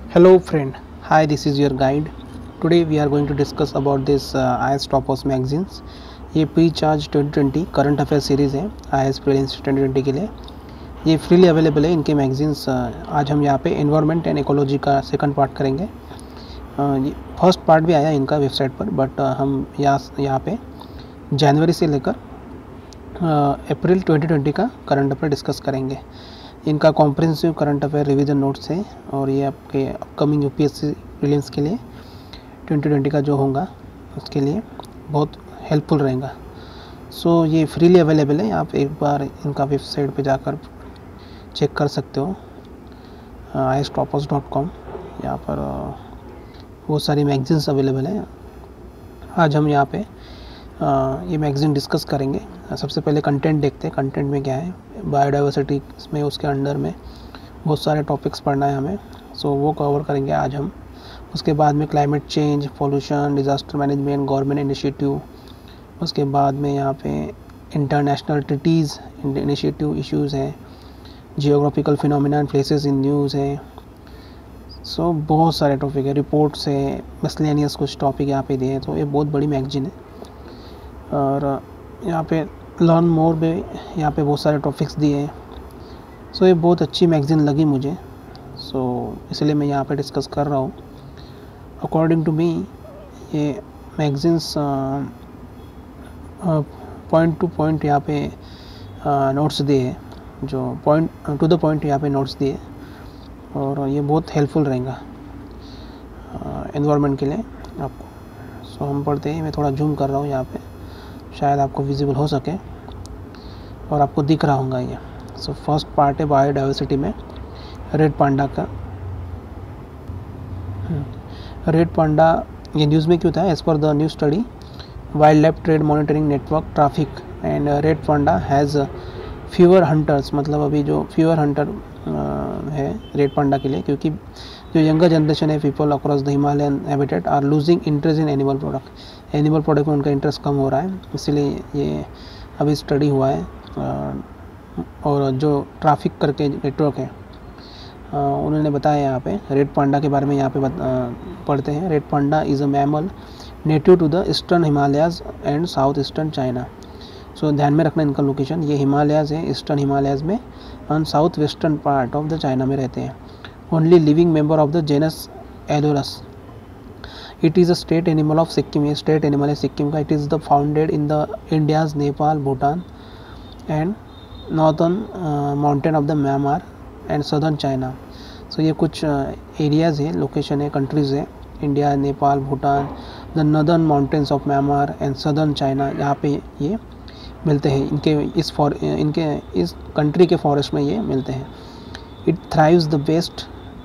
Hello friend, hi, this is your guide. Today we are going to discuss about this IS Topos magazines. ये pre charge 2020 current affair series है IS prelims 2020 के लिए। ये freely available है इनके magazines. आज हम यहाँ पे एनवायरनमेंट एंड इकोलॉजी का सेकंड पार्ट करेंगे। फर्स्ट पार्ट भी आया इनका वेबसाइट पर, बट हम यहाँ पे जनवरी से लेकर अप्रैल 2020 का करंट अफेयर डिस्कस करेंगे। इनका comprehensive current affair revision notes है और ये आपके अपकमिंग यूपीएससी प्रीलिम्स के लिए 2020 का जो होगा उसके लिए बहुत हेल्पफुल रहेगा। सो ये फ्रीली अवेलेबल है, आप एक बार इनका वेबसाइट पे जाकर चेक कर सकते हो istopos.com। यहाँ पर बहुत सारी मैगजीन्स अवेलेबल हैं। आज हम यहाँ पे ये मैगज़ीन डिस्कस करेंगे। सबसे पहले कंटेंट देखते हैं, कंटेंट में क्या है। बायोडाइवर्सिटी में उसके अंडर में बहुत सारे टॉपिक्स पढ़ना है हमें, सो वो कवर करेंगे आज हम। उसके बाद में climate change, pollution, disaster management, government initiative. उसके बाद में यहाँ पे इंटरनेशनल ट्रीटीज़ इनिशिएटिव इश्यूज़ हैं, geographical phenomena places in news है। सो बहुत सारे टॉपिक है, रिपोर्ट्स है, मिसलेनियस कुछ टॉपिक यहाँ पे दिए हैं। तो ये बहुत बड़ी मैगजीन है और यहाँ पे लर्न मोर में यहाँ पे बहुत सारे टॉपिक्स दिए हैं। सो ये बहुत अच्छी मैगज़ीन लगी मुझे, सो इसलिए मैं यहाँ पे डिस्कस कर रहा हूँ। अकॉर्डिंग टू मी ये मैगज़ीन्स पॉइंट टू पॉइंट यहाँ पे नोट्स दिए हैं, जो पॉइंट टू द पॉइंट यहाँ पे नोट्स दिए, और ये बहुत हेल्पफुल रहेगा एनवायरनमेंट के लिए आपको। सो हम पढ़ते हैं, मैं थोड़ा जूम कर रहा हूँ यहाँ पे, शायद आपको विजिबल हो सके और आपको दिख रहा होगा ये। सो फर्स्ट पार्ट है बायोडाइवर्सिटी में रेड पांडा का। रेड पांडा ये न्यूज़ में क्यों था? As per the new study wild life trade monitoring network traffic and red panda has fewer hunters. मतलब अभी जो फ्यूअर हंटर है रेड पांडा के लिए, क्योंकि जो यंगर जनरेशन है people across the Himalayan habitat are losing interest in animal product. Animal product में उनका इंटरेस्ट कम हो रहा है, इसलिए ये अभी स्टडी हुआ है। और जो ट्रैफिक करके नेटवर्क है उन्होंने बताया यहाँ पे रेड पांडा के बारे में। यहाँ पे पढ़ते हैं, red panda is a mammal native to the eastern Himalayas and south eastern China. So ध्यान में रखना इनका लोकेशन, ये हिमालयाज़ है, ईस्टर्न हिमालयाज़ में, और south western part of the China में रहते हैं। Only living member of the genus Ailurus. It is a state animal of Sikkim. ये स्टेट एनिमल है सिक्किम का। It is the founded in the India's Nepal, Bhutan and northern mountain of the Myanmar and southern China. So ये कुछ areas है, location है, countries है, India, Nepal, Bhutan, the northern mountains of Myanmar and southern China, यहाँ पे ये मिलते हैं। इनके इस कंट्री के फॉरेस्ट में ये मिलते हैं। It thrives the best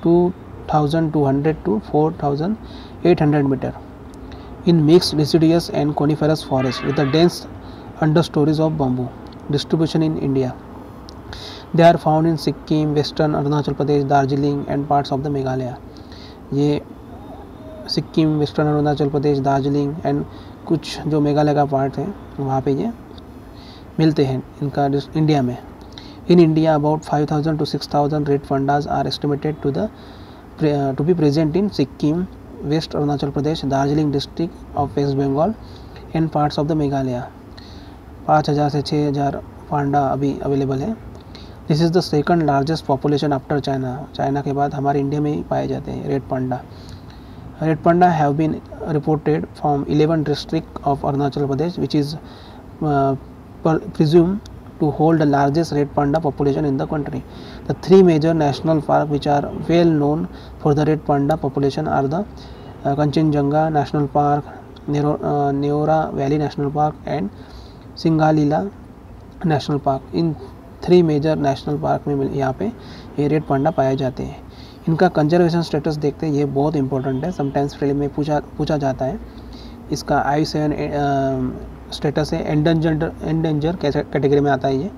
2200 to 4800 meter in mixed deciduous and coniferous forest with a dense understories of bamboo. Distribution in India. They are found in Sikkim, Western Arunachal Pradesh, Darjeeling and parts of the Meghalaya. ये Sikkim, western Arunachal Pradesh, Darjeeling and कुछ जो मेघालय का part है वहाँ पे ये मिलते हैं इनका इंडिया में। In India about 5000 to 6000 red pandas are estimated to be present in Sikkim, west Arunachal Pradesh, Darjeeling district of west Bengal and parts of the Meghalaya. 5000 से 6000 पांडा अभी अवेलेबल है। This is the second largest population after China. China के बाद हमारे India में ही पाए जाते हैं red panda. Red panda have been reported from 11 district of Arunachal Pradesh which is presumed to hold the largest red panda population in the country. The three major national parks which are well known for the red panda population are the Kanchenjunga National Park, Neora Valley National Park and Singalila National Park. In 3 major national park में यहाँ पे ये red panda पाए जाते हैं। इनका conservation status देखते हैं, ये बहुत इंपॉर्टेंट है, समटाइम्स फिल्म में पूछा जाता है। इसका IUCN स्टेटस है एंडेंजर कैटेगरी में आता है ये,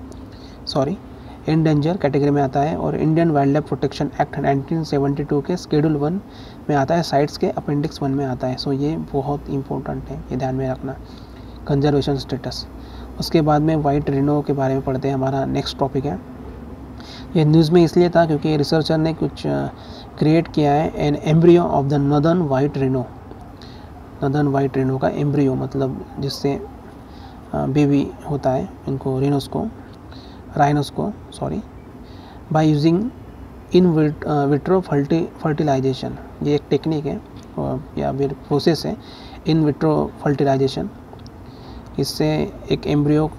एंडेंजर कैटेगरी में आता है, और Indian wild life protection act 1972 के शेड्यूल 1 में आता है, साइट्स के अपेंडिक्स 1 में आता है। सो ये बहुत इंपॉर्टेंट है, ये ध्यान में रखना कंजर्वेशन स्टेटस। उसके बाद में वाइट रिनो के बारे में पढ़ते हैं, हमारा नेक्स्ट टॉपिक है। ये न्यूज़ में इसलिए था क्योंकि रिसर्चर ने कुछ क्रिएट किया है an embryo of the northern white rhino. Northern white rhino का एम्ब्रियो मतलब जिससे बेबी होता है इनको राइनोस को sorry, by using in vitro fertilization. ये एक टेक्निक है या फिर प्रोसेस है इन विट्रो फर्टिलाइजेशन। इससे एक एम्ब्रियो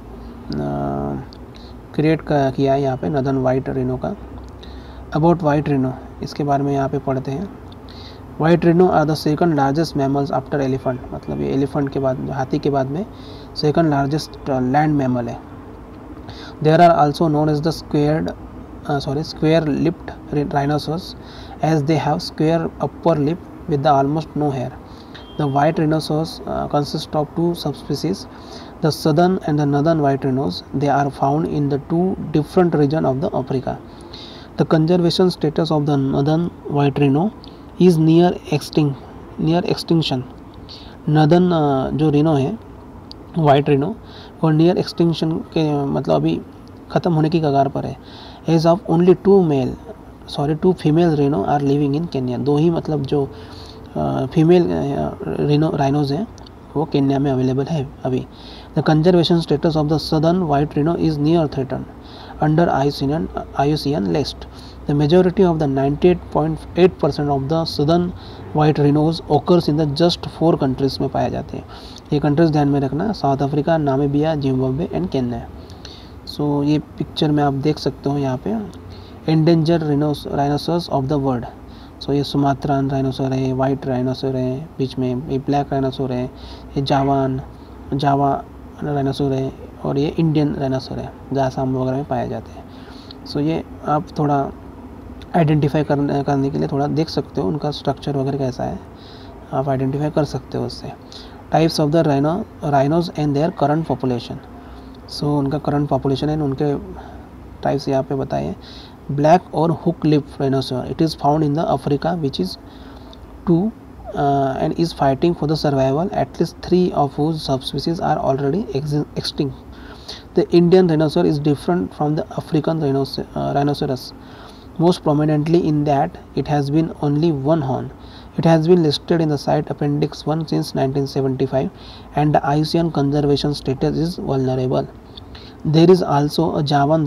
क्रिएट किया है यहाँ पे नदर्न वाइट रिनो का। अबाउट वाइट रिनो, इसके बारे में यहाँ पे पढ़ते हैं। White rhino are the second largest mammals after elephant, मतलब ये एलिफेंट के बाद, हाथी के बाद में सेकंड लार्जेस्ट लैंड मैमल है। There are also known as the square lipped rhinoceros as they have square upper lip with the almost no hair. The white rhinoceros consist of two subspecies, the southern and the northern white rhinos. They are found in the two different regions of the Africa. The conservation status of the northern white rhino is near extinction. northern जो rhino है white rhino और near extinction के मतलब अभी ख़त्म होने की कगार पर है। As of only two female rhino are living in Kenya. दो ही मतलब जो फीमेल राइनोज हैं वो केन्या में अवेलेबल है अभी। The conservation status of the southern white rhino is near threaten under IUCN list. The majority of the 98.8% of the southern white rhinos occurs in the just 4 countries में पाए जाते हैं। ये कंट्रीज ध्यान में रखना, south Africa, Namibia, Zimbabwe and Kenya. So ये picture में आप देख सकते हो यहाँ पे endanger rhinoceros of the world. So ये सुमात्रान राइनोसर है, वाइट राइनोसर है, बीच में ये ब्लैक राइनोसर है, ये जावा राइनोसर है और ये इंडियन राइनोसर है जो आसाम वगैरह में पाए जाते हैं। सो ये आप थोड़ा आइडेंटिफाई करने के लिए थोड़ा देख सकते हो उनका स्ट्रक्चर वगैरह कैसा है, आप आइडेंटिफाई कर सकते हो उससे। Types of the rhinos and their current population. So उनका करंट पॉपुलेशन है, उनके टाइप्स यहाँ पे बताए। ब्लैक और hook lip rhinoceros, it is found in the Africa which is 2 and is fighting for the survival. At least 3 of whose subspecies are already extinct. The Indian rhinoceros is different from the African rhinoceros, most prominently in that it has been only one horn. It has been listed in the site Appendix 1 since 1975 and the IUCN conservation status is vulnerable. There is also a Javan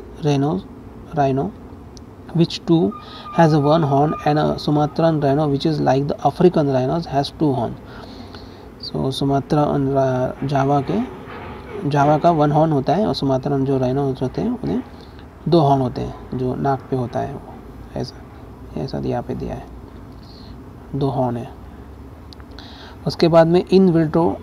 rhino which too has a 1 horn and a Sumatran rhino which is like the African rhinos has 2 horn. So Sumatra और जावा का 1 horn होता है और Sumatran जो rhino होते हैं उन्हें 2 horn होते हैं जो नाक पे होता है, वो ऐसा यहाँ पे दिया है 2 हॉर्न है। उसके बाद में इन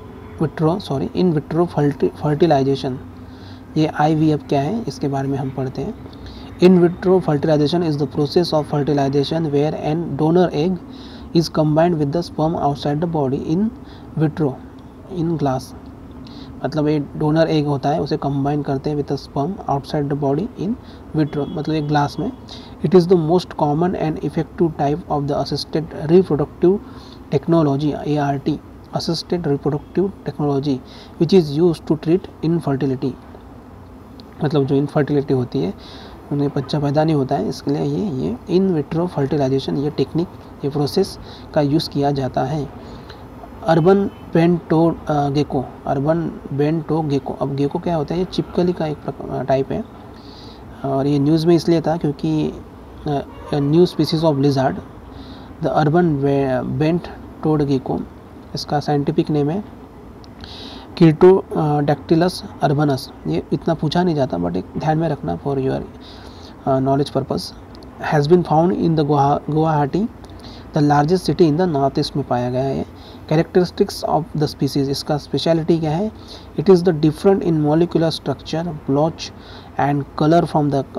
विट्रो फर्टिलाइजेशन, ये IVF क्या है इसके बारे में हम पढ़ते हैं। In vitro fertilization is the process of fertilization where an donor egg is combined with the sperm outside the body in vitro in glass। मतलब एक डोनर एग होता है उसे कंबाइन करते हैं with the sperm outside the body in vitro, मतलब एक glass में। It is the most common and effective type of the assisted reproductive technology ART, assisted reproductive technology which is use to treat infertility. मतलब जो infertility होती है उन्हें बच्चा पैदा नहीं होता है, इसके लिए ये इन विट्रो फर्टिलाइजेशन, ये टेक्निक, ये प्रोसेस का यूज़ किया जाता है। अर्बन बेंटो गेको, अब गेको क्या होता है, ये चिपकली का एक टाइप है और ये न्यूज़ में इसलिए था क्योंकि new species of lizard the urban bent toed gecko, इसका साइंटिफिक नेम है कीटोडैक्टिलस अर्बनस। ये इतना पूछा नहीं जाता बट एक ध्यान में रखना for your knowledge purpose. Has been found in the Guwahati, the largest city in the north east में पाया गया है। कैरेक्टरिस्टिक्स ऑफ द स्पीसीज, इसका स्पेशलिटी क्या है, it is the different in molecular structure, blotch and colour from the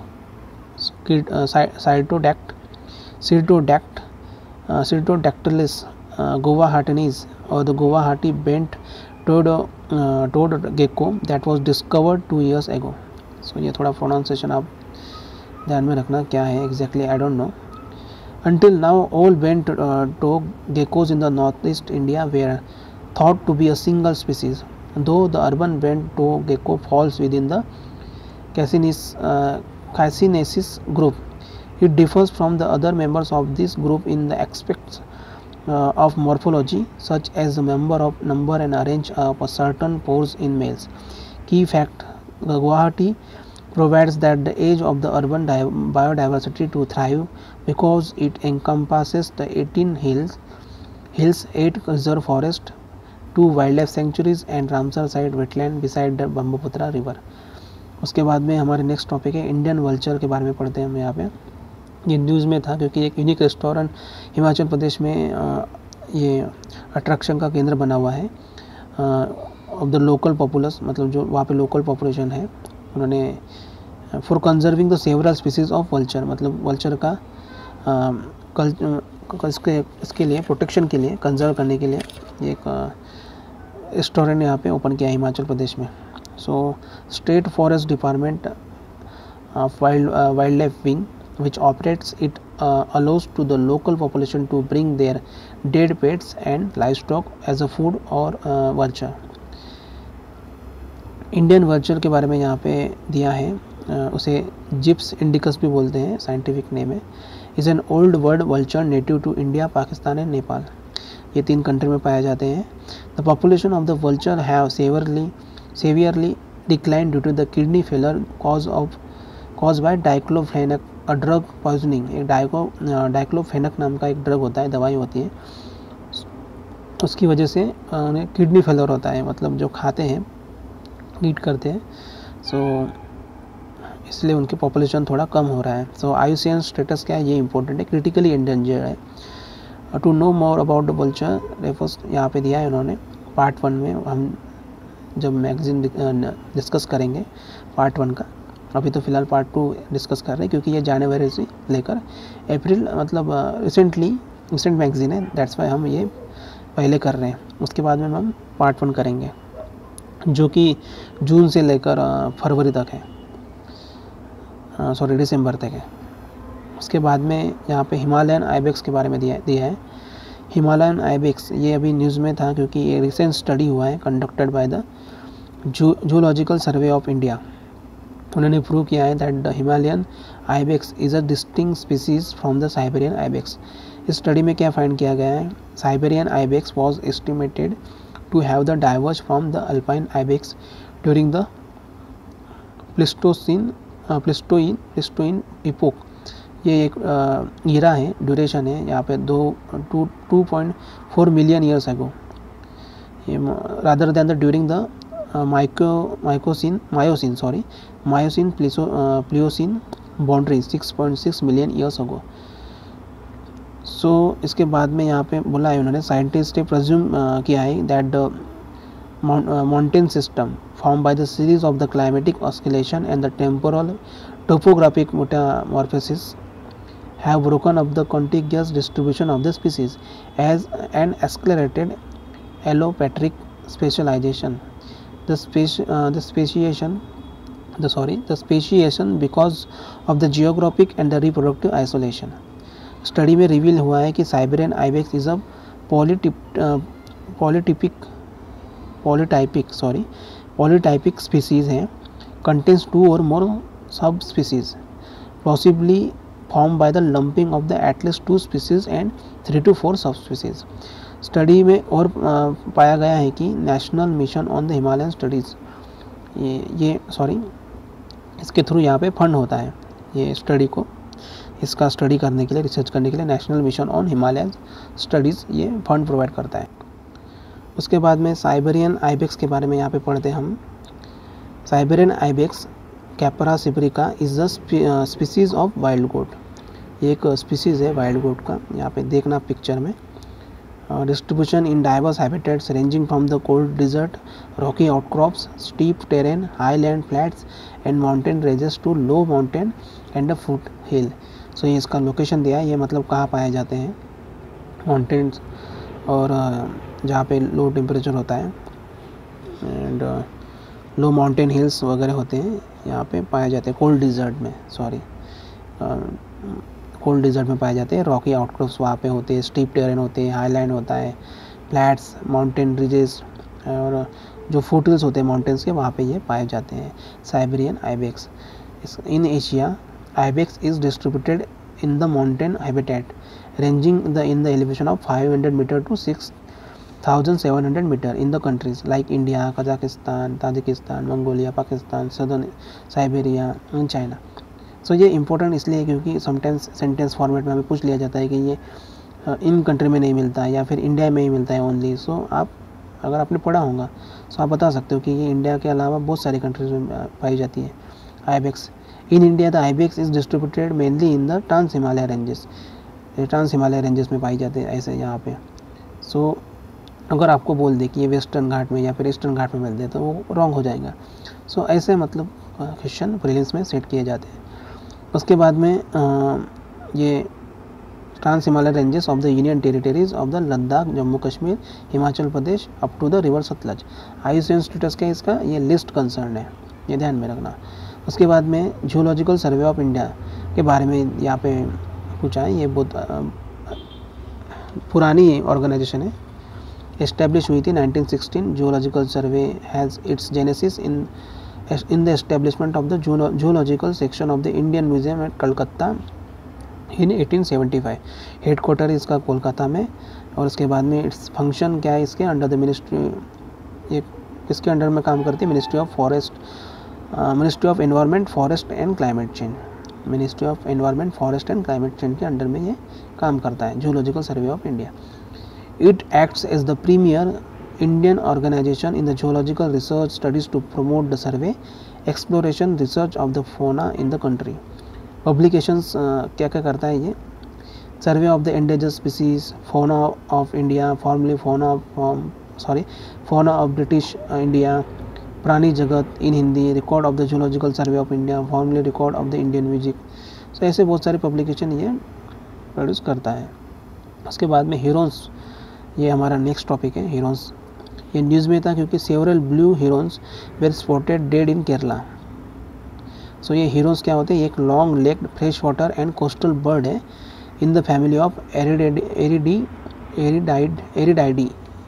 सीटोडैक्टिलिस गुवाहाटीनीज और the Guwahati bent toed gecko that was discovered 2 years ago। So ये थोड़ा प्रोनाउंसिएशन आप ध्यान में रखना क्या है exactly, I don't know. Until now, all bent toe geckos in the northeast India were thought to be a single species, though the urban bent toe gecko falls within the Cassinus Cassinaceae group. It differs from the other members of this group in the aspects of morphology, such as the number and arrange of certain pores in males. Key fact: Guwahati provides that the age of the urban biodiversity to thrive because it encompasses the 18 hills, 8 reserve forests, 2 wildlife sanctuaries and Ramsar site wetland beside the Brahmaputra river. उसके बाद में हमारे next topic है Indian vulture के बारे में पढ़ते हैं हम यहाँ पे। ये न्यूज़ में था क्योंकि एक यूनिक रेस्टोरेंट हिमाचल प्रदेश में ये अट्रैक्शन का केंद्र बना हुआ है ऑफ द लोकल पॉपुलस, मतलब जो वहाँ पे लोकल पॉपुलेशन है उन्होंने for conserving the several species of vulture, मतलब वल्चर का इसके लिए प्रोटेक्शन के लिए, कंजर्व करने के लिए एक रेस्टोरेंट यहाँ पे ओपन किया है हिमाचल प्रदेश में। So state forest department of wildlife wing which operates it allows to the local population to bring their dead pets and livestock as a food or vulture. Indian vulture के बारे में यहाँ पे दिया है, उसे जिप्स इंडिकस भी बोलते हैं, साइंटिफिक नेम है। Is an old world vulture native to India, Pakistan and Nepal, ये 3 कंट्री में पाए जाते हैं। The population of the vulture have severely decline due to the kidney failure caused by diclofenac a drug poisoning. एक diclofenac नाम का एक ड्रग होता है, दवाई होती है, उसकी वजह से उन्हें किडनी फेलर होता है, मतलब जो खाते हैं ईट करते हैं, सो इसलिए उनकी पॉपुलेशन थोड़ा कम हो रहा है। सो IUCN स्टेटस क्या है ये इंपॉर्टेंट है, क्रिटिकली एंडेंजर्ड है। To know more about the vulture refers यहाँ पे दिया है उन्होंने पार्ट 1 में, हम जब मैगजीन डिस्कस करेंगे पार्ट 1 का, अभी तो फ़िलहाल पार्ट 2 डिस्कस कर रहे हैं क्योंकि ये जनवरी से लेकर अप्रैल, मतलब रिसेंट मैगजीन है, दैट्स वाई हम ये पहले कर रहे हैं। उसके बाद में हम पार्ट 1 करेंगे जो कि जून से लेकर फरवरी तक है, दिसंबर तक है। उसके बाद में यहाँ पे हिमालयन आइबेक्स के बारे में दिया है। हिमालयन आइबेक्स ये अभी न्यूज़ में था क्योंकि ये रिसेंट स्टडी हुआ है conducted by the zoological survey of India. उन्होंने प्रूव किया है that the Himalayan ibex is a distinct species from the Siberian ibex. इस स्टडी में क्या फाइंड किया गया है, Siberian ibex was estimated to have the diverge from the alpine ibex during the Pleistocene epoch. ये एक ईरा है, ड्यूरेशन है यहाँ पे 2.4 मिलियन ईयर्स अगो, ये rather than the during the Miocene Pliocene boundary 6.6 million years ago. So इसके बाद में यहाँ पे बोला है उन्होंने, साइंटिस्ट ने प्रेज्यूम किया है that the mountain system form by the series of the climatic oscillation and the temporal topographic metamorphosis have broken up the contiguous distribution of the species as an accelerated allopatric speciation. The speciation because of the geographic and the reproductive isolation. Study में reveal हुआ है कि Siberian ibex is a polytypic species है, contains 2 और more subspecies possibly formed by the lumping of the at least 2 species and 3 to 4 subspecies. Study में और पाया गया है कि national mission on the Himalayan studies इसके थ्रू यहाँ पे फंड होता है, ये स्टडी को, इसका स्टडी करने के लिए, रिसर्च करने के लिए national mission on Himalayan studies ये फंड प्रोवाइड करता है। उसके बाद में साइबेरियन आइबेक्स के बारे में यहाँ पे पढ़ते हैं हम। Siberian ibex Capra sibirica is the species of wild goat. ये एक स्पीसीज़ है वाइल्ड गोट का, यहाँ पे देखना पिक्चर में। Distribution in diverse habitats ranging from the cold desert, rocky outcrops, steep terrain, highland flats and mountain ranges to low mountain and the foothill. So ये इसका लोकेशन दिया है, ये मतलब कहाँ पाए जाते हैं, माउंटेन्स और जहाँ पे लो टेम्परेचर होता है एंड लो माउंटेन हिल्स वगैरह होते हैं, यहाँ पे पाए जाते हैं। कोल्ड डिज़र्ट में पाए जाते हैं। रॉकी आउटक्रॉप्स वहाँ पे होते हैं, स्टीप टेरेन होते हैं, हाईलैंड होता है, फ्लैट्स, माउंटेन रिजेस और जो फुट हिल्स होते हैं माउंटेन्स के, वहाँ पे ये पाए जाते हैं Siberian ibex. In Asia, ibex is distributed in the mountain habitat ranging in the elevation of 500 meter to 6,700 meter in the countries like India, Kazakhstan, Tajikistan, Mongolia, Pakistan, Southern Siberia and China. So ये important इसलिए क्योंकि sometimes sentence format में हमें पूछ लिया जाता है कि ये इन कंट्री में नहीं मिलता है या फिर इंडिया में ही मिलता है ओनली. सो आप अगर आपने पढ़ा होगा सो आप बता सकते हो कि ये इंडिया के अलावा बहुत सारी कंट्रीज में पाई जाती है ibex. In India the ibex is distributed mainly in the trans Himalaya ranges. Trans Himalaya ranges में पाई जाते हैं ऐसे यहाँ पे. सो अगर आपको बोल दे कि ये वेस्टर्न घाट में या फिर ईस्टर्न घाट में मिलते हैं तो वो रॉन्ग हो जाएगा. सो ऐसे मतलब क्वेश्चन प्रीलिम्स में सेट किए जाते हैं. उसके बाद में ये trans Himalaya ranges of the union territories of the Ladakh, Jammu Kashmir, Himachal Pradesh up to the river Sutlej. IUCN status क्या है इसका, ये लिस्ट कंसर्न है, ये ध्यान में रखना. उसके बाद में जूलॉजिकल सर्वे ऑफ इंडिया के बारे में यहाँ पे पूछा है. ये बहुत पुरानी ऑर्गेनाइजेशन है, एस्टेब्लिश हुई थी 1916. Zoological survey has its genesis in the establishment of the zoological section of the Indian Museum at Calcutta in 1875. Headquarter इसका कोलकाता में. और उसके बाद में इट्स फंक्शन क्या है इसके अंडर द मिनिस्ट्री, ये किसके अंडर में काम करती है, ministry of environment, forest and climate change. Ministry of environment, forest and climate change के अंडर में ये काम करता है, zoological survey of India. It acts as the premier Indian organization in the geological research studies to promote the survey, exploration, research of the fauna in the country. Publications क्या क्या करता है ये, survey of the endangered species, fauna of India, formerly fauna of British India, प्राणी जगत in Hindi, record of the zoological survey of India, formerly record of the Indian music. So ऐसे बहुत सारे पब्लिकेशन ये प्रोड्यूस करता है. उसके बाद में हीरोन्स, ये हमारा नेक्स्ट टॉपिक है. हीरोन्स ये न्यूज़ में था क्योंकि several blue herons were spotted dead in Kerala. So ये हीरोन्स क्या होते हैं, a long legged fresh water and coastal bird है in the family of Ardeidae.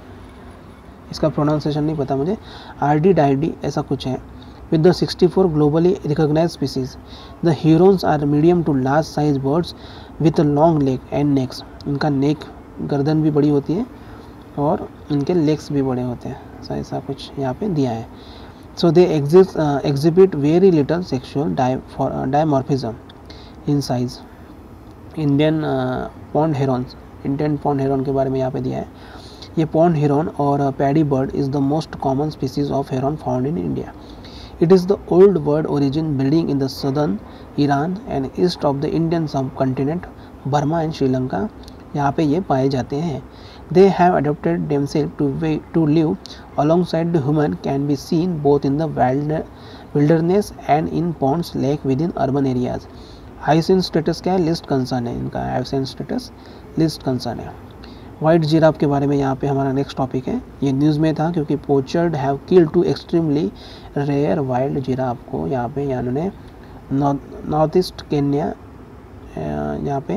इसका प्रोनाउंसिएशन नहीं पता मुझे, आर्डिडाइडी ऐसा कुछ है. With the 64 globally recognised species. The herons are medium to large size birds with long leg and necks. इनका नेक, गर्दन भी बड़ी होती है और इनके लेग्स भी बड़े होते हैं. सो ऐसा कुछ यहाँ पे दिया है. So they exhibit very little sexual dimorphism in size. Indian pond herons, Indian pond heron के बारे में यहाँ पे दिया है. ये पॉन्ड हेरॉन और paddy bird is the most common species of heron found in India. It is the old bird origin breeding in the southern Iran and east of the Indian subcontinent, Burma and Sri Lanka. यहाँ पे ये पाए जाते हैं. They have adapted themselves to live alongside the human, can be seen both in the wilderness and in ponds, lake within urban areas. IUCN status क्या है, least concern है इनका. IUCN स्टेटस लिस्ट कंसर्न है. White giraffe के बारे में यहाँ पे हमारा नेक्स्ट टॉपिक है. ये न्यूज़ में था क्योंकि poachers have killed two extremely rare wild giraffe को यहाँ पे इन्होंने नॉर्थ ईस्ट केन्या, यहाँ पे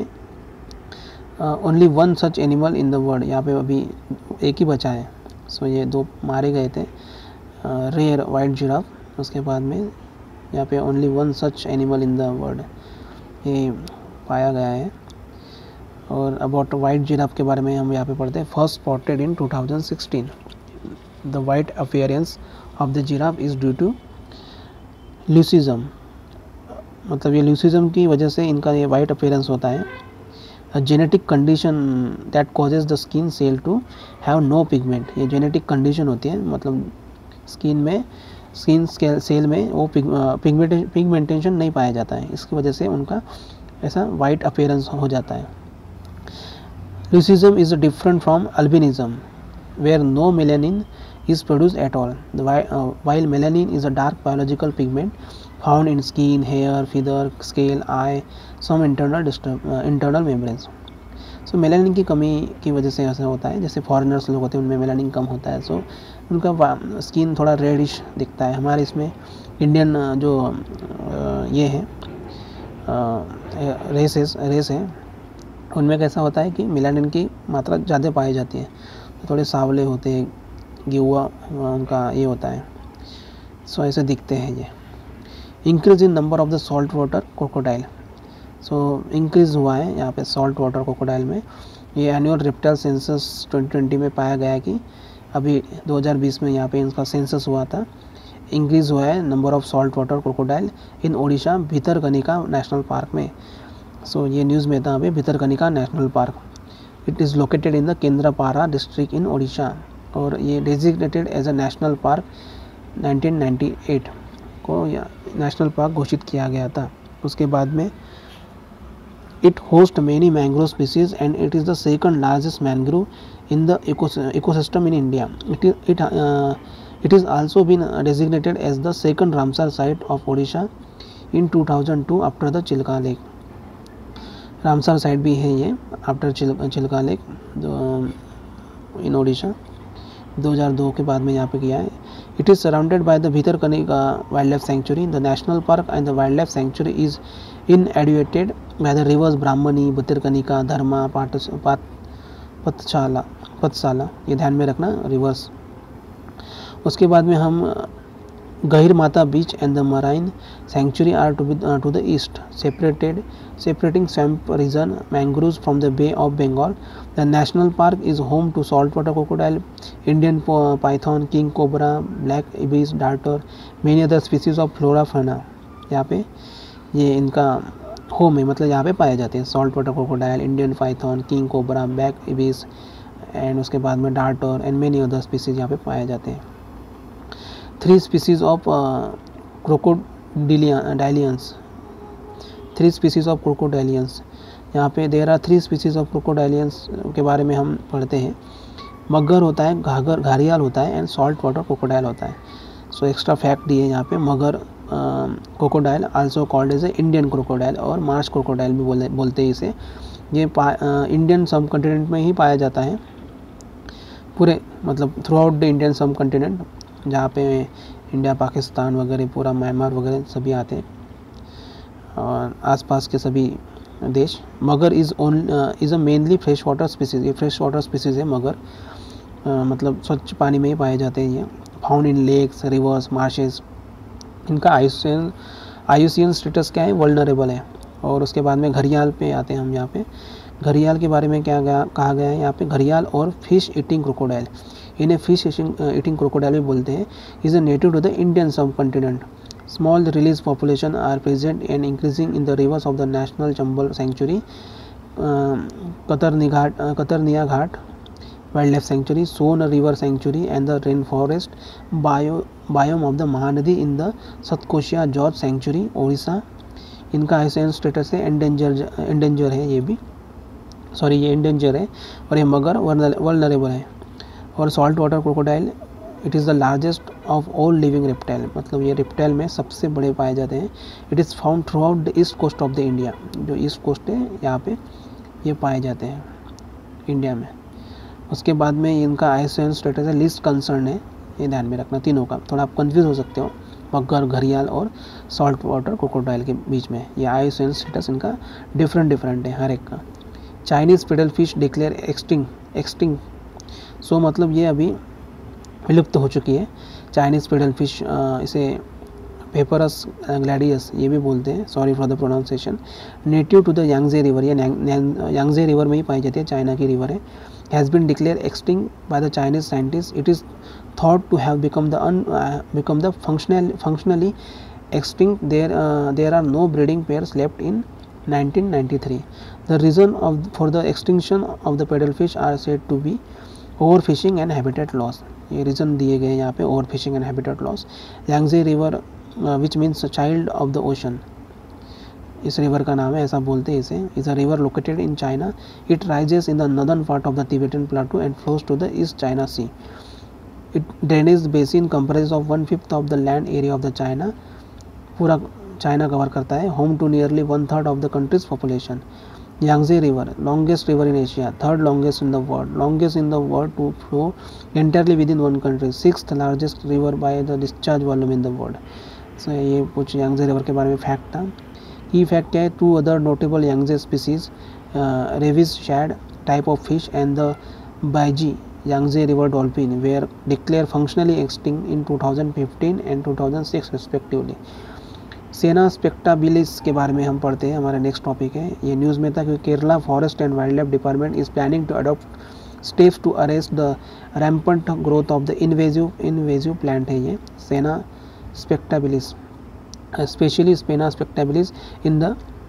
only one such animal in the world, यहाँ पे अभी एक ही बचा है. सो ये 2 मारे गए थे, रेयर वाइट जिराफ. उसके बाद में यहाँ पे only one such animal in the world ये पाया गया है. और अबाउट वाइट जिराफ के बारे में हम यहाँ पे पढ़ते हैं. First spotted in 2016. The white appearance of the giraffe is due to leucism. मतलब ये ल्यूसिज्म की वजह से इनका ये वाइट अपीयरेंस होता है. A genetic condition that causes the skin cell to have no pigment. ये जेनेटिक कंडीशन होती है, मतलब स्किन सेल में वो पिगमेंटेशन नहीं पाया जाता है, इसकी वजह से उनका ऐसा वाइट अपीयरेंस हो जाता है. Leucism is different from albinism, where no melanin is produced at all. While melanin is a dark biological pigment found in skin, hair, feather, scale, eye, some internal membranes. So melanin की कमी की वजह से ऐसा होता है. जैसे foreigners लोग होते हैं उनमें मेलानिन कम होता है, सो उनका स्किन थोड़ा रेडिश दिखता है. हमारे इसमें इंडियन जो ये है रेस है, उनमें कैसा होता है कि मेलानिन की मात्रा ज़्यादा पाई जाती है, तो थोड़े सांवले होते हैं, गेहुआ उनका ये होता है. सो ऐसे दिखते हैं ये. Increase in number of the salt water crocodile. So increase हुआ है यहाँ पे सॉल्ट वाटर क्रोकोडाइल में। ये एनुअल रेप्टाइल सेंसस 2020 में पाया गया कि अभी 2020 में यहाँ पे इनका सेंसस हुआ था। इंक्रीज हुआ है number of salt water crocodile in Odisha Bhitarkanika national park में। सो ये न्यूज़ में था अभी Bhitarkanika national park. It is located in the Kendrapara district in Odisha और ये designated as a national park 1998 को नेशनल पार्क घोषित किया गया था। उसके बाद में it hosts many mangrove species and it is the second largest mangrove in the ecosystem in India. It is also been designated as the second Ramsar site of Odisha in 2002 after the Chilka Lake. Ramsar site भी है ये after Chilka lake in Odisha 2002 के बाद में यहाँ पे किया है। It is surrounded by the Bhitarkanika wildlife sanctuary. The national park and the wildlife sanctuary is inundated by the rivers Brahmani, Bhitarkanika, Dharma, Pathsala, ये ध्यान में रखना रिवर्स। उसके बाद में हम Gahirmatha beach and the marine sanctuary are to the east separating swamp region mangroves from the Bay of Bengal. The national park is home to saltwater crocodile, Indian python, king cobra, black ibis, darter, many other species of flora fauna. यहाँ पे ये इनका home है, मतलब यहाँ पे पाए जाते हैं salt water crocodile, Indian python, king cobra, black ibis and उसके बाद में darter and many other species यहाँ पे पाए जाते हैं। 3 species of crocodilians, 3 species of crocodilians। यहाँ पे there are 3 species of crocodilians के बारे में हम पढ़ते हैं। मगर होता है, घारियाल होता है एंड सॉल्ट वाटर क्रोकोडाइल होता है। सो एक्स्ट्रा फैक्ट दिए यहाँ पे। Mugger crocodile also called as a Indian crocodile और मार्श क्रोकोडाइल भी बोलते हैं इसे। ये इंडियन सब कॉन्टिनेंट में ही पाया जाता है पूरे, मतलब throughout the Indian subcontinent, जहाँ पे इंडिया, पाकिस्तान वगैरह, पूरा म्यांमार वगैरह सभी आते हैं और आसपास के सभी देश। Mugger is a mainly fresh water species. ये फ्रेश वाटर स्पीसीज है मगर, मतलब स्वच्छ पानी में ही पाए जाते हैं ये। Found in lakes, rivers, marshes. इनका आयुसियन स्टेटस क्या है, वल्नरेबल है। और उसके बाद में घड़ियाल पे आते हैं हम। यहाँ पे घड़ियाल के बारे में क्या कहा गया है यहाँ पे, घड़ियाल और फिश ईटिंग क्रोकोडाइल, इन्हें फिश ईटिंग क्रोकोडाइल भी बोलते हैं, is a native to the Indian subcontinent. Small release population are present and increasing in the rivers of the National Chambal Sanctuary, Katarnia Ghat Wildlife Sanctuary, Son River Sanctuary and the Rainforest biome of the Mahanadi in the Satkosia George Sanctuary, Odisha। इनका ICN status है, endanger है ये भी, sorry ये endanger है और ये मगर वल्नरेबल है। और salt water crocodile it is the largest of all living reptile, मतलब ये रेप्टाइल में सबसे बड़े पाए जाते हैं। It is found throughout the east coast of the India, जो ईस्ट कोस्ट है यहाँ पे ये पाए जाते हैं इंडिया में। उसके बाद में इनका आईसीएन स्टेटस है लिस्ट कंसर्न है, ये ध्यान में रखना तीनों का। थोड़ा आप कंफ्यूज हो सकते हो मगर, घड़ियाल और सॉल्ट वाटर क्रोकोडाइल के बीच में, ये आईसीएन स्टेटस इनका डिफरेंट है हर एक का। Chinese paddlefish declare extinct. So मतलब ये अभी विलुप्त हो चुकी है चाइनीज़ पेडल फिश, इसे पेपरस ग्लैडियस ये भी बोलते हैं, sorry for the pronunciation. Native to the Yangtze river, ये यांगजे रिवर में ही पाई जाती है, चाइना की रिवर है। Has been declare extinct by the Chinese scientist. It is thought to have become the functionally extinct. There are no breeding pairs left in 1993। The reason for the extinction of the paddlefish are said to be overfishing and habitat loss. ये reason दिए गए यहाँ पे, overfishing and habitat loss. Yangtze river which means child of the ocean, इस river का नाम है, ऐसा बोलते हैं इसे। Is a river located in China. It rises in the northern part of the Tibetan plateau and flows to the east China sea. It drainage basin comprise of 1/5 of the land area of the China, पूरा China cover करता है। Home to nearly 1/3 of the country's population. Yangtze River, longest river in Asia, third longest in the world to flow entirely within one country, 6th largest river by the discharge volume in the world। So ये कुछ Yangtze River के बारे में fact था। की fact क्या है, 2 other notable Yangtze species, Revis shad type of fish and the Baiji Yangtze River dolphin were declared functionally extinct in 2015 and 2006 respectively। सेना स्पेक्टाबिलिस के बारे में हम पढ़ते हैं, हमारा नेक्स्ट टॉपिक है। ये न्यूज़ में था कि Kerala forest and wildlife department is planning to adopt steps to arrest the rampant growth of the invasive plant है ये सेना स्पेक्टाबिलिस, स्पेशली सेना स्पेक्टाबिलिस इन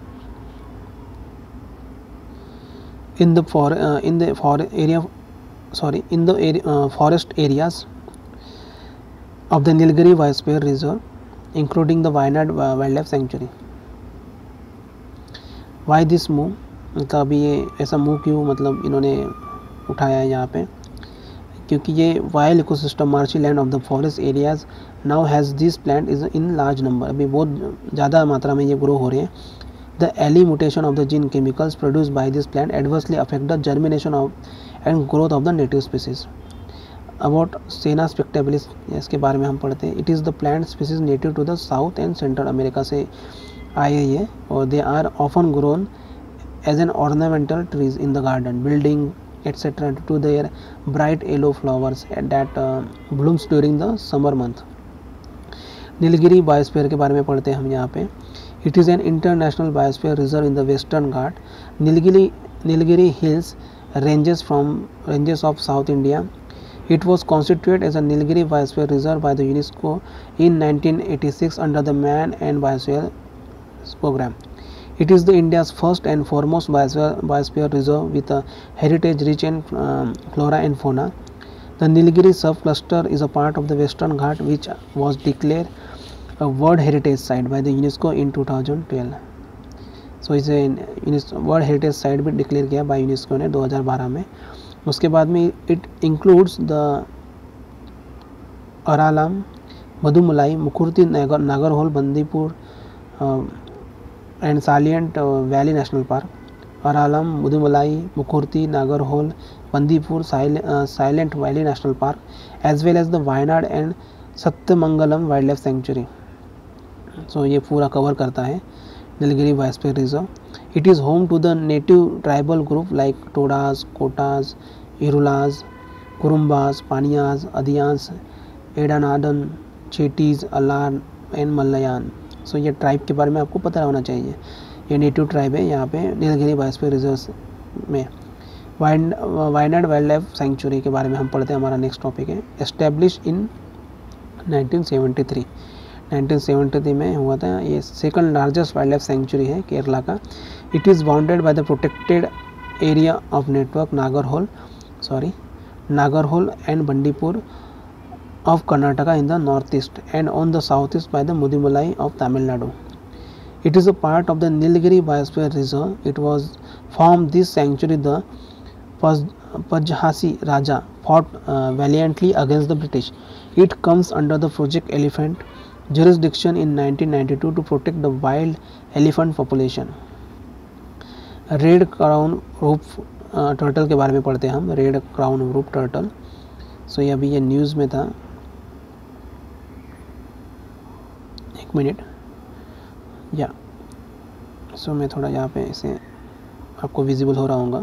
the forest areas of the Nilgiri Biosphere Reserve, including the Wayanad Wildlife Sanctuary. Why this move? मतलब अभी ये ऐसा move क्यों मतलब इन्होंने उठाया है यहाँ पे, क्योंकि ये wild ecosystem marshy land of the forest areas now has this plant is in large number, अभी बहुत ज़्यादा मात्रा में ये ग्रो हो रहे हैं। The early mutation of the gene chemicals produced by this plant adversely affect the germination of and growth of the native species. About Senna spectabilis, इसके बारे में हम पढ़ते हैं। It is the plant species native to the South and Central America से आए हैं ये, और they are often grown as an ornamental trees in the garden, building, etc. to their bright yellow flowers that blooms during the summer month. Nilgiri biosphere के बारे में पढ़ते हैं हम यहाँ पे। It is an international biosphere reserve in the Western Ghat, Nilgiri Hills ranges of South India. It was constituted as a Nilgiri Biosphere Reserve by the UNESCO in 1986 under the Man and Biosphere program. It is the India's first and foremost biosphere reserve with a heritage rich in flora and fauna. The Nilgiri subcluster is a part of the Western Ghat which was declared a World Heritage Site by the UNESCO in 2012. So इसे world heritage site भी declare किया by UNESCO ने 2012 में। उसके बाद में it includes the Aralam, Mudumalai, Mukurthi, Nagarhole, Bandipur and Silent Valley National Park. Aralam, Mudumalai, Mukurthi, Nagarhole, Bandipur, Silent Valley National Park as well as the Wayanad and Sathyamangalam wildlife sanctuary. So ये पूरा कवर करता है Nilgiri biosphere reserve. It is home to the native tribal group like Todas, quotas, Irulas, Kurumbas, Paniyas, Adiyans, Edanadan, Chettis, Allar and Malayan. So ये tribe के बारे में आपको पता होना चाहिए, ये नेटिव ट्राइब है यहाँ पे नीलगिरी बायोस्फीयर रिजर्व में। वायनाड वाइल्ड लाइफ सेंचुरी के बारे में हम पढ़ते हैं, हमारा नेक्स्ट टॉपिक है। एस्टेब्लिश इन 1973 में हुआ था, ये second largest wildlife sanctuary है केरला का। It is bounded by the protected area of network Nagarhole and Bandipur of Karnataka in the northeast and on the southeast by the Mudumalai of Tamil Nadu. It is a part of the Nilgiri Biosphere Reserve. It was formed this sanctuary the Pajhasi Raja fought valiantly against the British. It comes under the Project Elephant jurisdiction in 1992 to protect the wild elephant population. Red crown roof turtle के बारे में पढ़ते हैं हम, red crown roof turtle. So ये अभी ये news में था, एक मिनट या सो मैं थोड़ा यहाँ पे इसे आपको विजिबल हो रहा होगा।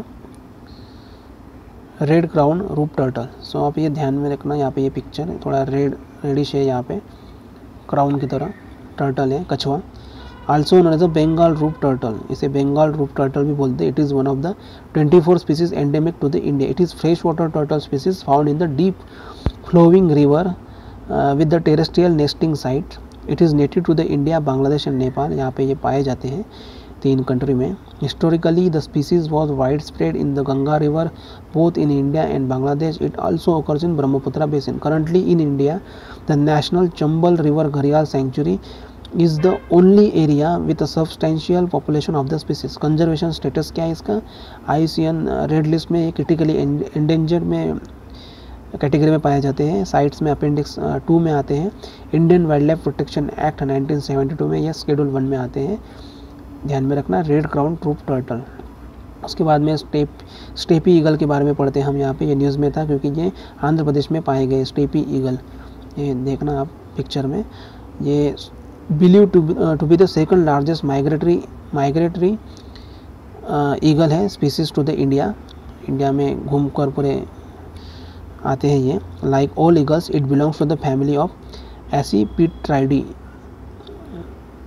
Red crown roof turtle, so आप ये ध्यान में रखना, यहाँ पे ये पिक्चर है थोड़ा रेडिश है, यहाँ पे क्राउन की तरह टर्टल है, कछुआ। Also known as a Bengal roof turtle, इसे बंगाल रूप टर्टल भी बोलते हैं। It is one of the 24 species endemic to the India. It is fresh water turtle species found in the deep flowing river with the terrestrial nesting site. It is native to the India, Bangladesh and Nepal, यहाँ पे ये पाए जाते हैं 3 country में। Historically the species was wide spread in the Ganga river both in India and Bangladesh. It also occurs in Brahmaputra basin. Currently in India, the National Chambal River Gharial Sanctuary is the only area with a substantial population of the species. Conservation status क्या है इसका? IUCN red list में critically endangered में category में पाए जाते हैं। Sites में अपेंडिक्स 2 में आते हैं। Indian wild life protection act 1972 में, यह शेड्यूल 1 में आते हैं, ध्यान में रखना। Red crown roof turtle. उसके बाद में स्टेपी ईगल के बारे में पढ़ते हैं हम, यहाँ पे ये न्यूज़ में था क्योंकि ये आंध्र प्रदेश में पाए गए स्टेपी ईगल। ये देखना आप पिक्चर में, ये believe to be the second largest migratory eagle है स्पीसीज टू द इंडिया में घूम कर पूरे आते हैं ये। Like all eagles it belongs to the family of Accipitridae.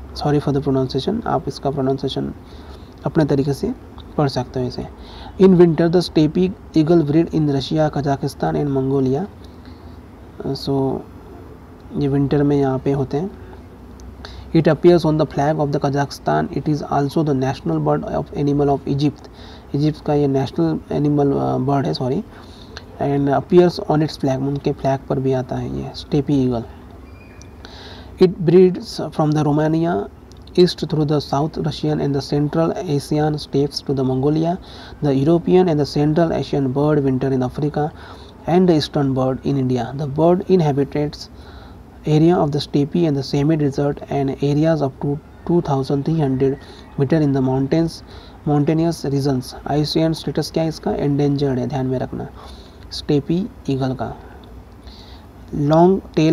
Sorry for the pronunciation, आप इसका प्रोनाउंसिएशन अपने तरीके से पढ़ सकते हो इसे। In winter the steppe eagle breed in Russia, Kazakhstan and Mongolia. So ये विंटर में यहाँ पे होते हैं। It appears on the flag of the Kazakhstan. It is also the national bird of animal of Egypt. Egypt का ये national animal bird है, sorry. And appears on its flag, उनके फ्लैग पर भी आता है ये steppe eagle. It breeds from the Romania east through the South Russian and the Central Asian steppes to the Mongolia, the European and the Central Asian bird winter in Africa, and the eastern bird in India. The bird inhabits area of the steppe and the semi-desert and areas up to 2300 meter in the mountainous regions. IUCN status क्या है इसका? endangered है, ध्यान में रखना। Steppe eagle का long tail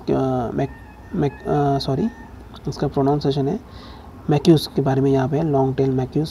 sorry इसका pronunciation है मैक्यूस के बारे में यहाँ पे लॉन्ग टेल मैक्यूस।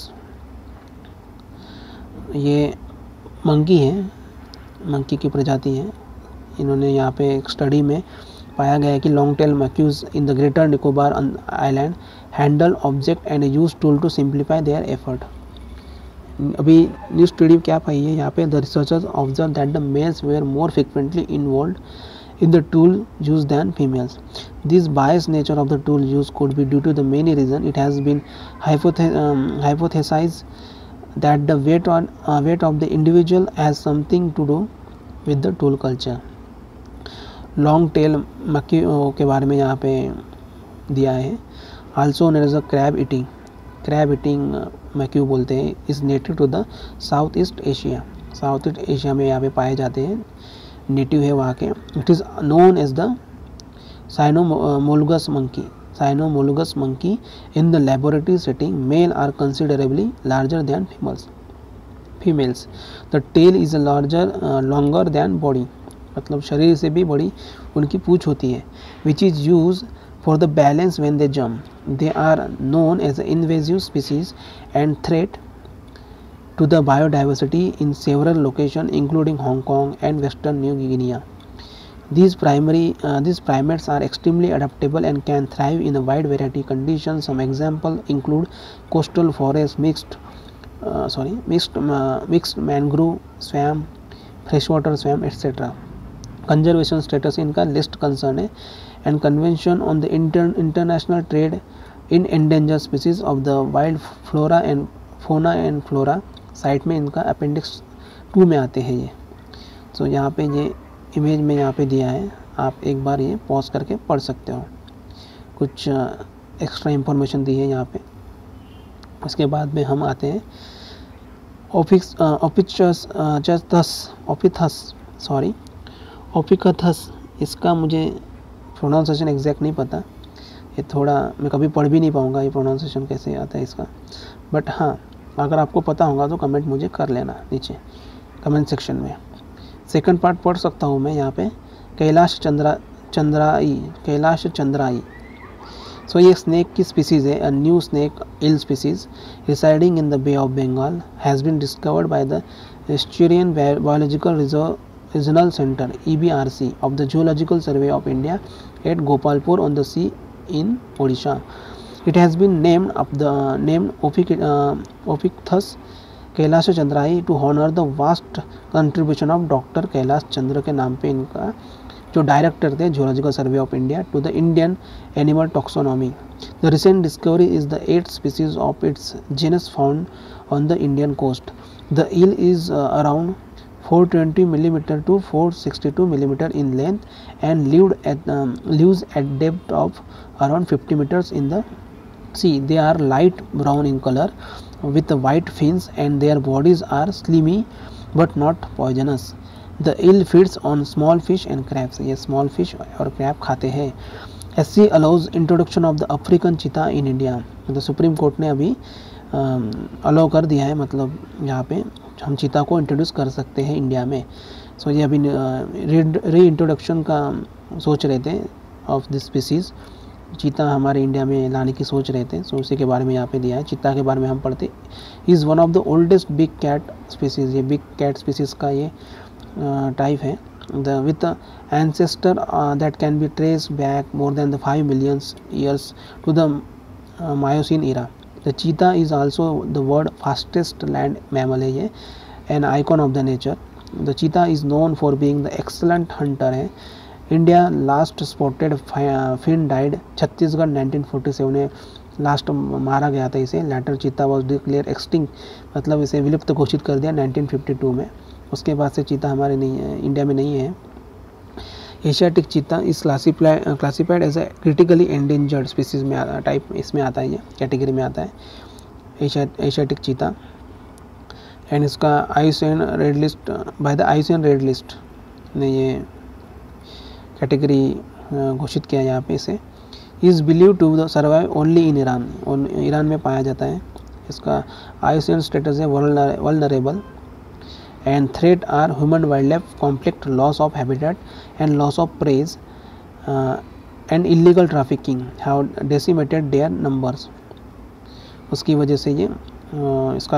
ये मंकी है, मंकी की प्रजाति है। इन्होंने यहाँ पे एक स्टडी में पाया गया है कि long tail macaque in the Greater Nicobar island handle object and use tool to simplify their effort. अभी न्यू स्टडी क्या पाई है यहाँ पे? The researchers observe that the males were more frequently involved in the tool use than females. This biased nature of the tool use could be due to the many reasons. It has been hypothesized that the weight of the individual has something to do with the tool culture. Long tail macaque के बारे में यहाँ पे दिया है। Also known as a crab eating macaque बोलते हैं, is native to the Southeast Asia. Southeast Asia में यहाँ पे पाए जाते हैं, नेटिव है वहाँ के। It is known as the cynomolgus monkey in the laboratory setting. Male are considerably larger than females. The tail is longer than body, मतलब शरीर से भी बड़ी उनकी पूँछ होती है। Which is use for the balance when they jump. They are known as invasive species and threat to the biodiversity in several locations including Hong Kong and Western New Guinea. These primates are extremely adaptable and can thrive in a wide variety of conditions. Some examples include coastal forest, mixed mangrove swamp, freshwater swamp, etc. Conservation status इनका list concern है and convention on the international trade in endangered species of the wild fauna and flora site में इनका appendix 2 में आते हैं ये। तो यहाँ पे ये इमेज में यहाँ पे दिया है, आप एक बार ये पॉज करके पढ़ सकते हो। कुछ एक्स्ट्रा इंफॉर्मेशन दी है यहाँ पे। उसके बाद में हम आते हैं ओपिकथस। इसका मुझे प्रोनाउंसिएशन एग्जैक्ट नहीं पता, ये थोड़ा मैं कभी पढ़ भी नहीं पाऊँगा ये प्रोनाउंसिएशन कैसे आता है इसका। बट हाँ, अगर आपको पता होगा तो कमेंट मुझे कर लेना नीचे कमेंट सेक्शन में। सेकंड पार्ट पढ़ सकता हूँ मैं यहाँ पे। कैलाश चंद्राई। सो ये स्नेक की स्पीसीज़ है। A new snake eel species residing in the Bay of Bengal has been discovered by the estuarine biological regional centre EBRC of the zoological survey of India at Gopalpur on the sea in Odisha. It has been named Ophiuchthus Kailashchandrai to honor the vast contribution of Dr. Kailash Chandra के नाम पे इनका जो director थे zoological survey of India to the Indian animal taxonomy. The recent discovery is the 8th species of its genus found on the Indian coast. The eel is around 420 mm to 462 mm in length and lives at depth of around 50 meters in the sea. They are light brown in color with white fins and their bodies are slimy but not poisonous. The eel feeds on small fish and crabs. ये small fish और crab खाते हैं. SC allows introduction of the African cheetah in India. तो Supreme Court ने अभी allow कर दिया है, मतलब यहाँ पे हम चीता को इंट्रोड्यूस कर सकते हैं इंडिया में. सो ये अभी री इंट्रोडक्शन का सोच रहे थे ऑफ दिस स्पीसीज़. चीता हमारे इंडिया में लाने की सोच रहे थे. सो उसी के बारे में यहाँ पे दिया है. चीता के बारे में हम पढ़ते. Is one of the oldest big cat species. ये बिग कैट स्पीसीज़ का ये टाइप है. with ancestor that can be traced back more than the 5 million years to the Miocene era. The cheetah is also the world fastest land mammal है ये, an icon of the nature. The cheetah is known for being the excellent hunter है. India last spotted fin died Chhattisgarh 1947 में last मारा गया था इसे. Letter चीता was declare extinct, मतलब इसे विलुप्त घोषित कर दिया 1952 में. उसके बाद से चीता हमारे नहीं है, इंडिया में नहीं है. Asiatic cheetah is classified as a critically endangered species में टाइप इसमें आता है, ये कैटेगरी में आता है एशियाटिक चीता. एंड इसका IUCN red list, by the IUCN red list ने ये कैटेगरी घोषित किया यहाँ पे इसे. Is believe to survive only in Iran, Iran में पाया जाता है. इसका IUCN स्टेटस है vulnerable. And threat are human wildlife conflict, loss of habitat and loss of prey and illegal trafficking have decimated their numbers. उसकी वजह से ये इसका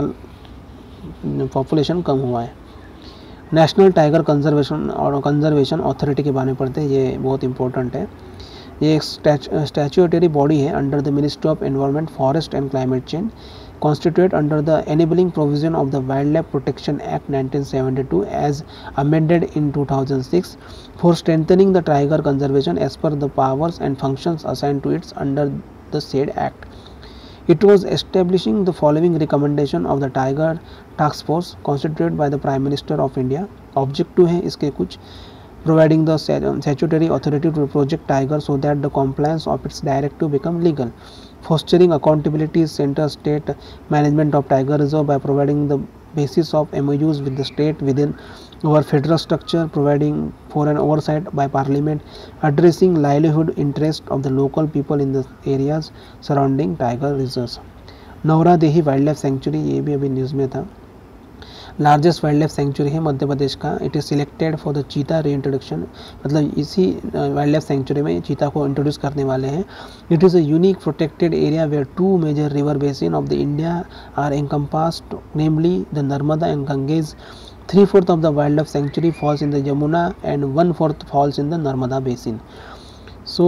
पॉपुलेशन कम हुआ है. नेशनल टाइगर कंजर्वेशन अथॉरिटी के बारे में पढ़ते हैं, ये बहुत इंपॉर्टेंट है. ये एक स्टैच्यूटरी बॉडी है under the ministry of environment, forest and climate change, constituted under the enabling provision of the Wildlife Protection Act 1972 as amended in 2006 for strengthening the tiger conservation as per the powers and functions assigned to it under the said act. It was establishing the following recommendation of the Tiger Task Force constituted by the Prime Minister of India. Objective है इसके कुछ: providing the statutory authority to Project Tiger so that the compliance of its directive become legal. Fostering accountability, center state management of tiger reserve by providing the basis of MOUs with the state within our federal structure, providing for an oversight by parliament, addressing livelihood interest of the local people in the areas surrounding tiger reserves. Naura देही wild life sanctuary, ये भी अभी news में था. Largest wildlife sanctuary है मध्य प्रदेश का. It is selected for the cheetah री introduction, मतलब इसी वाइल्ड लाइफ सेंचुरी में चीता को इंट्रोड्यूस करने वाले हैं. It is a unique protected area where 2 major river basin of the India are encompassed, namely the Narmada and Ganges. 3/4 of the wildlife sanctuary falls in the Yamuna and 1/4 falls in the Narmada basin. So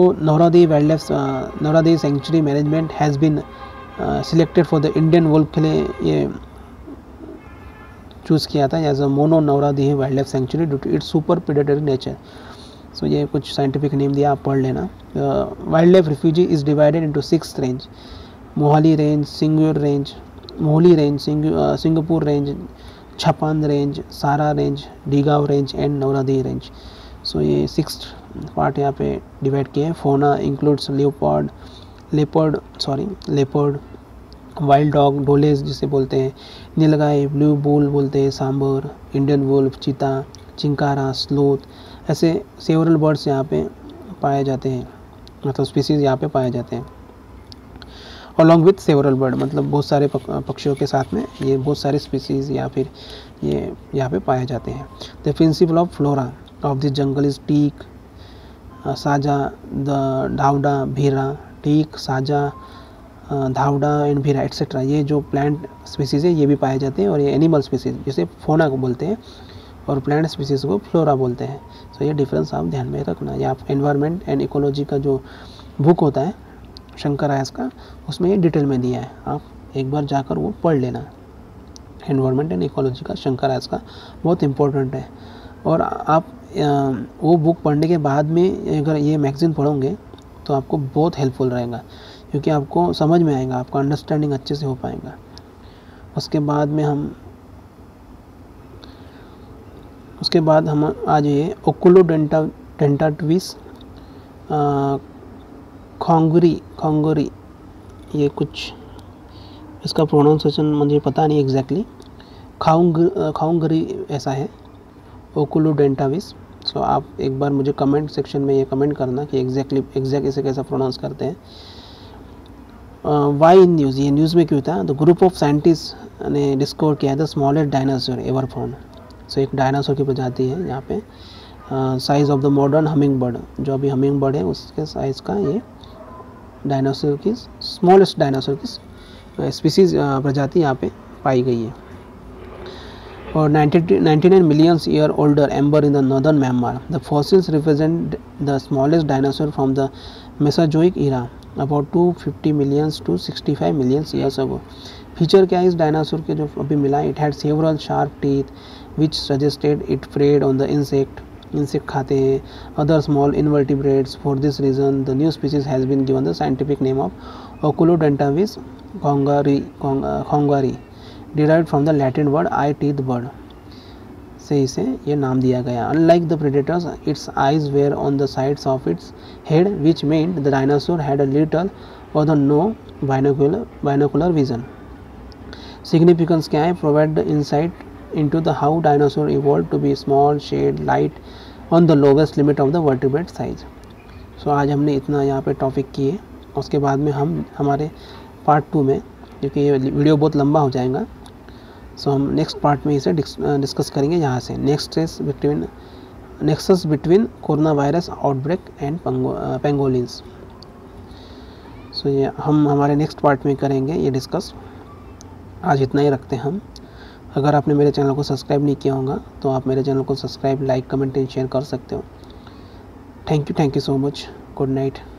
Nauradi sanctuary management has been selected for the Indian wolf के लिए ये choose किया था as a mono Nauradehi wildlife sanctuary due to its super predatory nature. So ये कुछ scientific name दिया, आप पढ़ लेना. Wildlife refuge is divided into 6 range: Mohali range, Singur range, Mohli range, Singapore range, Chhapan range, Sara range, Deegaon range and Nauradehi range. So ये 6 part यहाँ पे divide किए हैं. Fauna includes leopard, wild dog, dholes जिसे बोलते हैं, नीलगाय, ब्लू बुल बोलते हैं, sambar, Indian wolf, cheetah, chinkara, sloth, ऐसे सेवरल बर्ड्स यहाँ पे पाए जाते हैं, मतलब स्पीसीज यहाँ पे पाए जाते हैं. अलॉन्ग विथ सेवरल बर्ड, मतलब बहुत सारे पक्षियों के साथ में ये बहुत सारे स्पीसीज या फिर ये यहाँ पे पाए जाते हैं. The principal of flora of this jungle is teak, saja, the dhawda, bhira, teak, saja, dhawda and bhira etcetera. ये जो प्लांट स्पीसीज़ है ये भी पाए जाते हैं, और ये एनिमल स्पीसीज जिसे फोना को बोलते हैं और प्लांट स्पीसीज को फ्लोरा बोलते हैं. तो ये डिफरेंस आप ध्यान में रखना. ये आप एनवायरनमेंट एंड इकोलॉजी का जो बुक होता है शंकर आयस का, उसमें ये डिटेल में दिया है, आप एक बार जाकर वो पढ़ लेना. एनवायरनमेंट एंड इकोलॉजी का शंकर आयस का बहुत इंपॉर्टेंट है. और आप वो बुक पढ़ने के बाद में अगर ये मैगज़ीन पढ़ोगे तो आपको बहुत हेल्पफुल रहेगा, क्योंकि आपको समझ में आएगा, आपका अंडरस्टैंडिंग अच्छे से हो पाएगा. उसके बाद हम आ जाइए ओकुलोडेंटाट्विस खोंगरी, ये कुछ इसका प्रोनाउंसिएशन मुझे पता नहीं एग्जैक्टली, खाउंगरी ऐसा है, ओकुलोडेंटाविस. सो आप एक बार मुझे कमेंट सेक्शन में ये कमेंट करना कि एग्जैक्ट इसे कैसा प्रोनाउंस करते हैं. वाई इन न्यूज़, ये न्यूज़ में क्यों था? द ग्रुप ऑफ साइंटिस्ट ने डिस्कवर किया है the smallest dinosaur ever found. So एक डायनासोर की प्रजाति है यहाँ पे, size of the modern hummingbird, जो अभी हमिंग बर्ड है उसके साइज़ का ये डायनासोर की स्मॉलेस्ट डायनासोर की स्पीसीज प्रजाति यहाँ पे पाई गई है. और 99 million year older ember in the northern Myanmar. The fossils represent the smallest dinosaur from the Mesozoic era. About 250 millions to 65 millions years ago. Feature क्या है इस डायनासोर के जो अभी मिला, it had several sharp teeth which suggested it preyed on the insect खाते हैं other small invertebrates. For this reason the new species has been given the scientific name of Oculudentavis khaungraae derived from the Latin word eye teeth bird से इसे ये नाम दिया गया। Unlike the predators it's eyes were on the sides of its head which meant the dinosaur had a little और the no binocular vision. Significance क्या है, provide the insight into the how dinosaur evolved to be small, shade, light on the lowest limit of the vertebrate size। So आज हमने इतना यहाँ पे topic किए, उसके बाद में हम हमारे पार्ट 2 में, क्योंकि ये वीडियो बहुत लंबा हो जाएगा, सो हम नेक्स्ट पार्ट में इसे डिस्कस करेंगे यहाँ से nexus between coronavirus outbreak and pangolins. So ये हम हमारे नेक्स्ट पार्ट में करेंगे ये डिस्कस। आज इतना ही रखते हैं हम। अगर आपने मेरे चैनल को सब्सक्राइब नहीं किया होगा तो आप मेरे चैनल को subscribe, like, comment and share कर सकते हो। Thank you so much. Good night.